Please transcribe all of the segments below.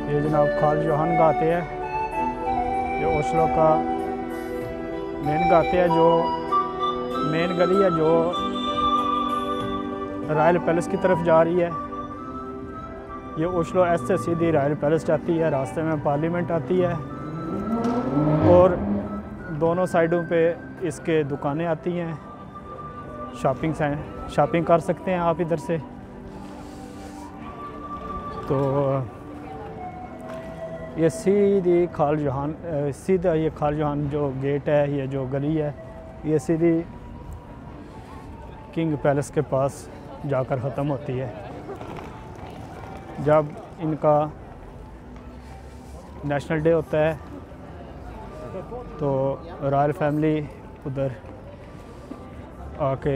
ये जनाब खाल जोहान गाते हैं, ये ओस्लो का मेन गाते हैं, जो मेन गली है जो रॉयल पैलेस की तरफ जा रही है। ये ओस्लो एस से सीधी रॉयल पैलेस जाती है, रास्ते में पार्लियामेंट आती है और दोनों साइडों पे इसके दुकानें आती हैं, शॉपिंग कर सकते हैं आप इधर से। तो ये सीधी खाल जोहान सीधा ये खाल जोहान जो गेट है, ये जो गली है, ये सीधी किंग पैलेस के पास जाकर ख़त्म होती है। जब इनका नेशनल डे होता है तो रॉयल फैमिली उधर आके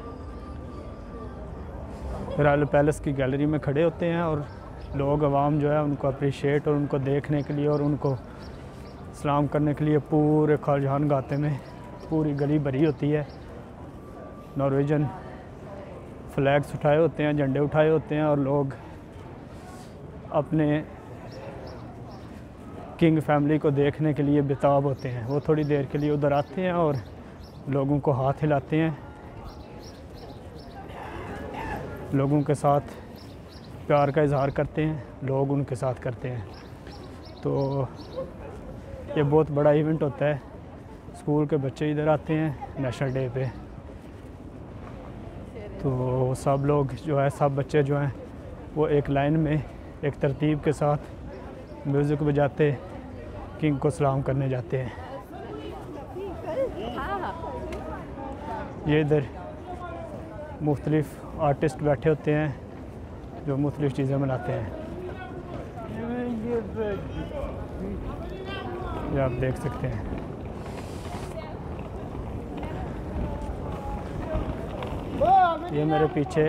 रॉयल पैलेस की गैलरी में खड़े होते हैं और लोग अवाम जो है उनको अप्रिशिएट और उनको देखने के लिए और उनको सलाम करने के लिए पूरे खाल जोहान गाते में पूरी गली भरी होती है। नॉर्वेजन फ्लैग्स उठाए होते हैं, झंडे उठाए होते हैं और लोग अपने किंग फैमिली को देखने के लिए बेताब होते हैं। वो थोड़ी देर के लिए उधर आते हैं और लोगों को हाथ हिलाते हैं, लोगों के साथ प्यार का इजहार करते हैं, लोग उनके साथ करते हैं। तो ये बहुत बड़ा इवेंट होता है। स्कूल के बच्चे इधर आते हैं नेशनल डे पे, तो सब लोग जो है, सब बच्चे जो हैं वो एक लाइन में एक तरतीब के साथ म्यूज़िक बजाते किंग को सलाम करने जाते हैं। ये इधर मुख्तलिफ़ आर्टिस्ट बैठे होते हैं जो मुख्तलिफ़ चीज़ें बनाते हैं, ये आप देख सकते हैं। ये मेरे पीछे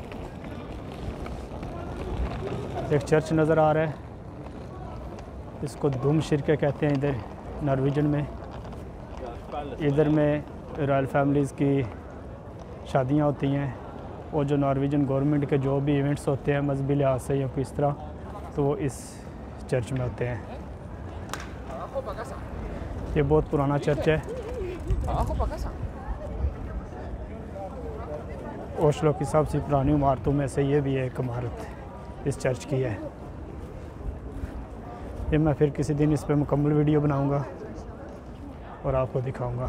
एक चर्च नज़र आ रहा है, इसको धूम शिरके कहते हैं इधर नॉर्वेजन में। इधर में रॉयल फैमिलीज़ की शादियां होती हैं और जो नॉर्वेजन गवर्नमेंट के जो भी इवेंट्स होते हैं मजहबी लिहाज से या किस तरह, तो वो इस चर्च में होते हैं। ये बहुत पुराना चर्च है, ओस्लो की सबसे पुरानी इमारतों में से ये भी एक इमारत इस चर्च की है। ये मैं फिर किसी दिन इस पर मुकम्मल वीडियो बनाऊंगा और आपको दिखाऊंगा।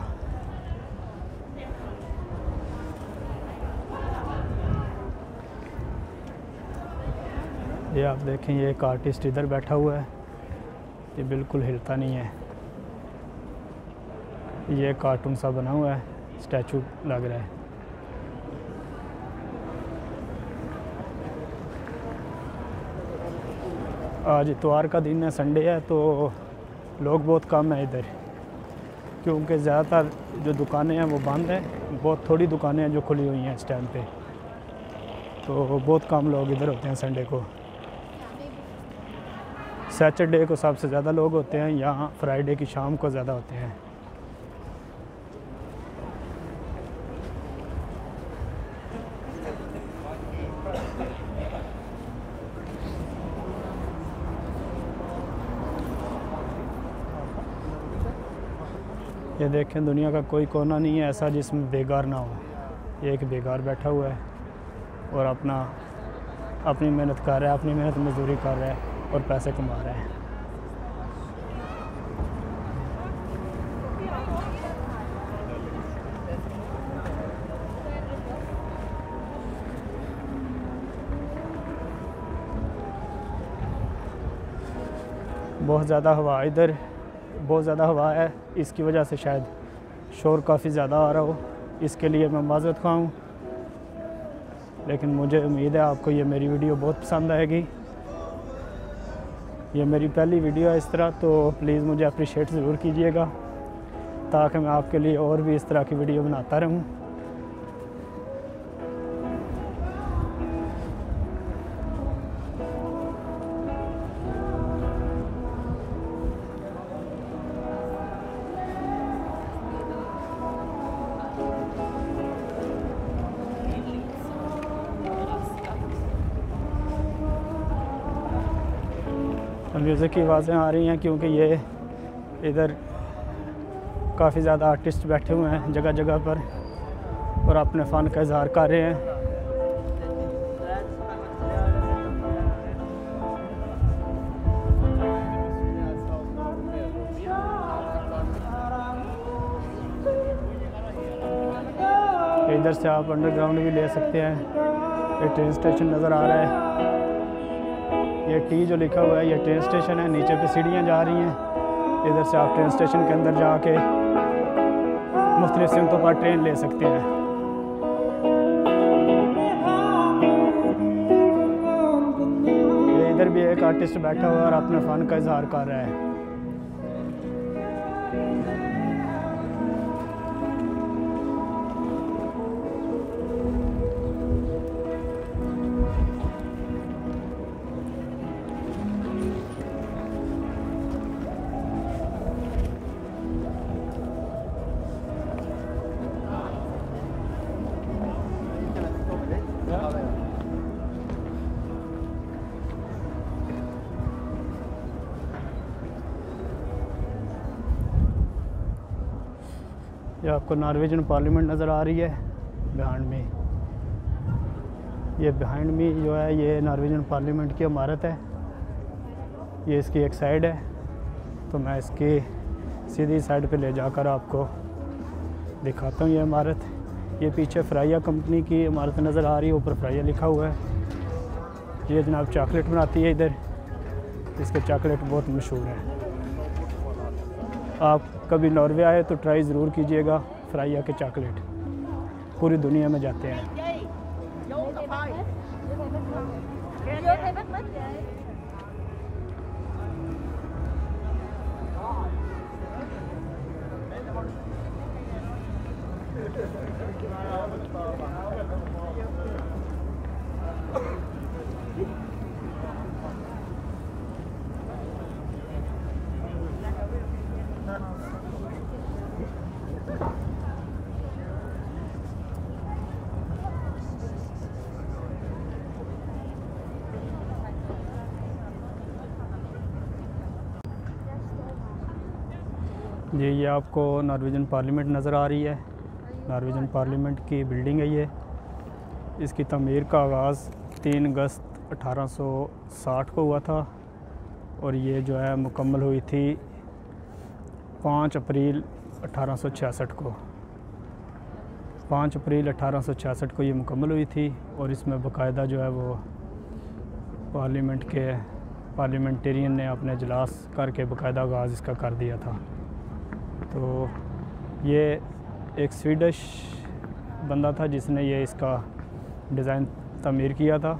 ये आप देखें, ये एक आर्टिस्ट इधर बैठा हुआ है, ये बिल्कुल हिलता नहीं है। ये कार्टून सा बना हुआ है, स्टैचू लग रहा है। आज इतवार का दिन है, संडे है, तो लोग बहुत कम हैं इधर, क्योंकि ज़्यादातर जो दुकानें हैं वो बंद हैं। बहुत थोड़ी दुकानें हैं जो खुली हुई हैं इस टाइम पे, तो बहुत कम लोग इधर होते हैं संडे को। सैटरडे को सबसे ज़्यादा लोग होते हैं, यहाँ फ्राइडे की शाम को ज़्यादा होते हैं। ये देखें, दुनिया का कोई कोना नहीं है ऐसा जिसमें बेकार ना हो। ये एक बेकार बैठा हुआ है और अपनी मेहनत कर रहा है, अपनी मेहनत मजदूरी कर रहा है और पैसे कमा रहा है। बहुत ज़्यादा हवा इधर, बहुत ज़्यादा हवा है, इसकी वजह से शायद शोर काफ़ी ज़्यादा आ रहा हो, इसके लिए मैं माज़रत ख़्वाह हूँ। लेकिन मुझे उम्मीद है आपको ये मेरी वीडियो बहुत पसंद आएगी। ये मेरी पहली वीडियो है इस तरह, तो प्लीज़ मुझे अप्रिशिएट ज़रूर कीजिएगा ताकि मैं आपके लिए और भी इस तरह की वीडियो बनाता रहूँ। म्यूज़िक की आवाज़ें आ रही हैं क्योंकि ये इधर काफ़ी ज़्यादा आर्टिस्ट बैठे हुए हैं जगह जगह पर और अपने फ़न का इज़हार कर रहे हैं। इधर से आप अंडरग्राउंड भी ले सकते हैं। ये ट्रेन स्टेशन नज़र आ रहा है। ये टी जो लिखा हुआ है ये ट्रेन स्टेशन है। नीचे पे सीढ़ियाँ जा रही हैं। इधर से आप ट्रेन स्टेशन के अंदर जाके मुख्तलिफ सिमतों पर ट्रेन ले सकते हैं। ये इधर भी एक आर्टिस्ट बैठा हुआ है और अपने फ़न का इजहार कर रहा है। ये आपको नॉर्वेजियन पार्लियामेंट नज़र आ रही है बिहाइंड में। ये बिहाइंड में जो है ये नॉर्वेजियन पार्लियामेंट की इमारत है। ये इसकी एक साइड है, तो मैं इसकी सीधी साइड पे ले जाकर आपको दिखाता हूँ ये इमारत। ये पीछे फ्राइया कंपनी की इमारत नज़र आ रही है, ऊपर फ्राइया लिखा हुआ है। ये जनाब चॉकलेट बनाती है इधर, इसके चॉकलेट बहुत मशहूर है। आप कभी नॉर्वे आए तो ट्राई ज़रूर कीजिएगा फ्राइया के चॉकलेट, पूरी दुनिया में जाते हैं। जी ये आपको नॉर्वेजियन पार्लियामेंट नज़र आ रही है। नॉर्वेजियन पार्लियामेंट की बिल्डिंग है ये। इसकी तमीर का आगाज़ 3 अगस्त 1860 को हुआ था और ये जो है मुकम्मल हुई थी 5 अप्रैल 1866 को। 5 अप्रैल 1866 को ये मुकम्मल हुई थी और इसमें बाकायदा जो है वो पार्लियामेंटेरियन ने अपने इजलास करके बाकायदा आगाज़ इसका कर दिया था। तो ये एक स्वीडिश बंदा था जिसने ये इसका डिज़ाइन तमीर किया था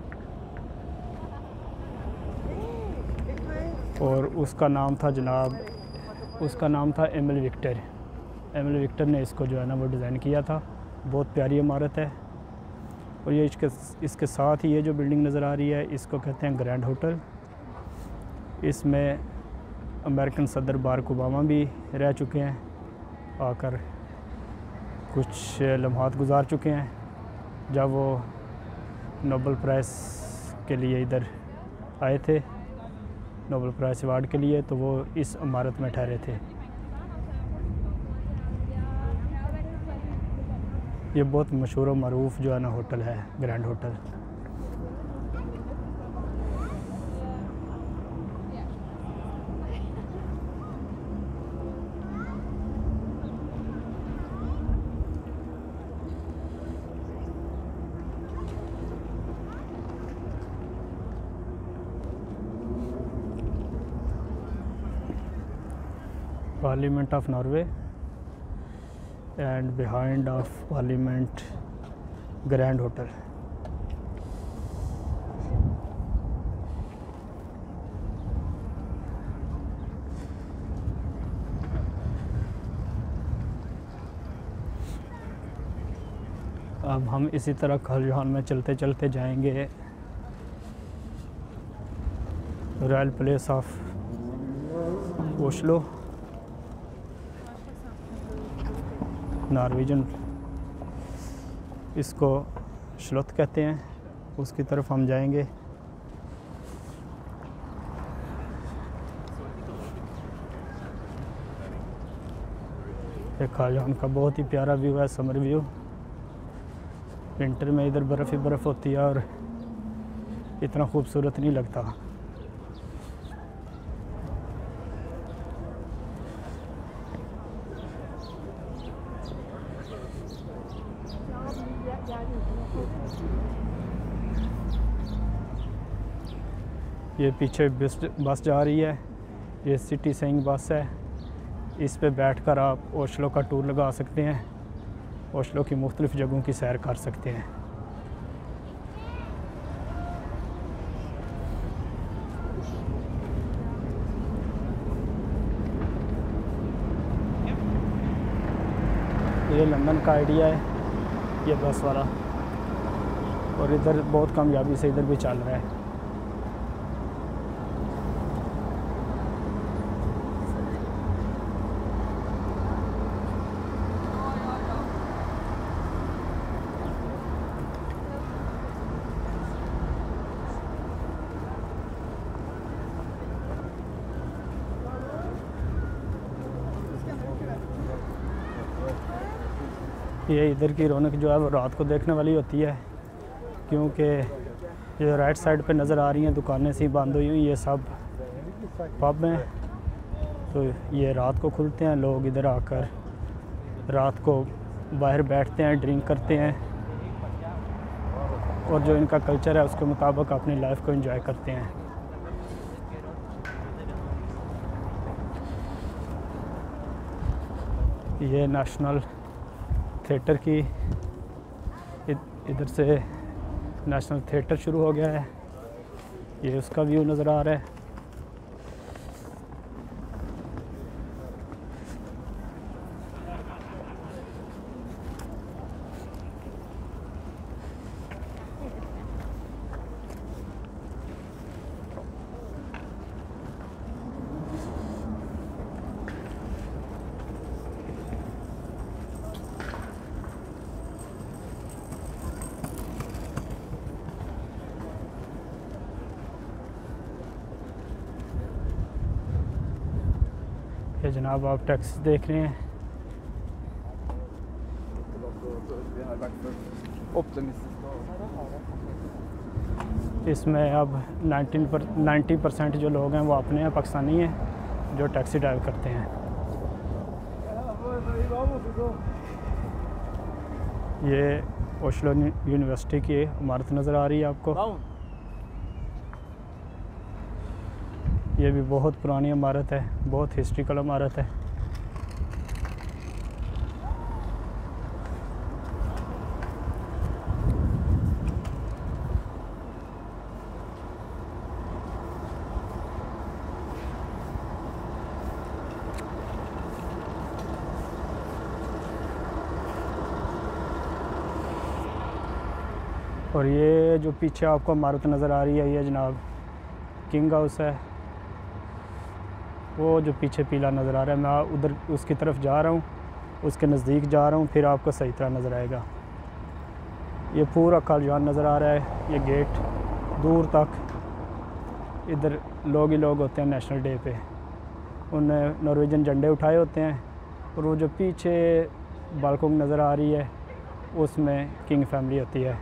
और उसका नाम था जनाब, उसका नाम था एमिल विक्टर। एमिल विक्टर ने इसको जो है ना वो डिज़ाइन किया था। बहुत प्यारी इमारत है और ये इसके साथ ही ये जो बिल्डिंग नज़र आ रही है इसको कहते हैं ग्रैंड होटल। इसमें अमेरिकन सदर बाराक ओबामा भी रह चुके हैं, आकर कुछ लम्हात गुजार चुके हैं जब वो नोबेल प्राइज़ के लिए इधर आए थे, नोबेल प्राइज़ अवार्ड के लिए, तो वो इस इमारत में ठहरे थे। ये बहुत मशहूर और मरूफ जो है ना होटल है grand hotel. Parliament of Norway and behind of Parliament Grand Hotel. अब हम इसी तरह कार्ल जोहान में चलते चलते जाएंगे royal palace of Oslo. Norwegian इसको श्लोत कहते हैं, उसकी तरफ हम जाएंगे। ये खाल जहान का बहुत ही प्यारा व्यू है, समर व्यू। विंटर में इधर बर्फ़ ही बर्फ़ होती है और इतना खूबसूरत नहीं लगता। ये पीछे बस जा रही है, ये सिटी सेइंग बस है। इस पे बैठकर आप ओस्लो का टूर लगा सकते हैं, ओस्लो की मुख्तलिफ़ जगहों की सैर कर सकते हैं। ये लंदन का आइडिया है, ये बस वाला, और इधर बहुत कामयाबी से इधर भी चल रहा है। ये इधर की रौनक जो है वो रात को देखने वाली होती है, क्योंकि जो राइट साइड पे नज़र आ रही हैं दुकानें सी बंद हुई हुई, ये सब पब हैं। तो ये रात को खुलते हैं, लोग इधर आकर रात को बाहर बैठते हैं, ड्रिंक करते हैं और जो इनका कल्चर है उसके मुताबिक अपनी लाइफ को एंजॉय करते हैं। ये नेशनल थिएटर की इधर से नेशनल थिएटर शुरू हो गया है, ये उसका व्यू नज़र आ रहा है। ये जनाब आप टैक्सी देख रहे हैं, इसमें अब 90% जो लोग हैं वो अपने हैं, पाकिस्तानी हैं जो टैक्सी ड्राइव करते हैं। ये ओस्लो यूनिवर्सिटी की इमारत नज़र आ रही है आपको, ये भी बहुत पुरानी इमारत है, बहुत हिस्ट्रिकल इमारत है। और ये जो पीछे आपको इमारत नज़र आ रही है ये जनाब किंग हाउस है, वो जो पीछे पीला नज़र आ रहा है, मैं उधर उसकी तरफ जा रहा हूँ, उसके नज़दीक जा रहा हूँ, फिर आपको सही तरह नज़र आएगा। ये पूरा कार्ल जोहान नज़र आ रहा है, ये गेट दूर तक, इधर लोग ही लोग होते हैं नेशनल डे पे, उन्होंने नॉर्वेजियन झंडे उठाए होते हैं, और वो जो पीछे बालकोंग नज़र आ रही है उसमें किंग फैमिली होती है।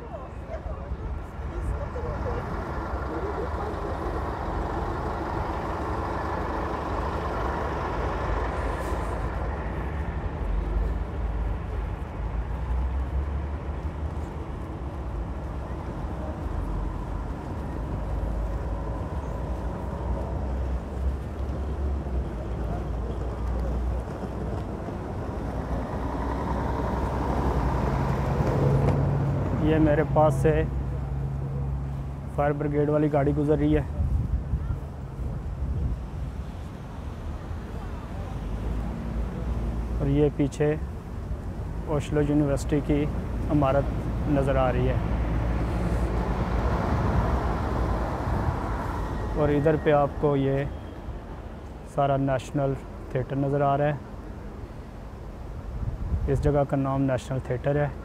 ये मेरे पास से फायर ब्रिगेड वाली गाड़ी गुजर रही है, और ये पीछे ओस्लो यूनिवर्सिटी की इमारत नज़र आ रही है, और इधर पे आपको ये सारा नेशनल थिएटर नज़र आ रहा है। इस जगह का नाम नेशनल थिएटर है।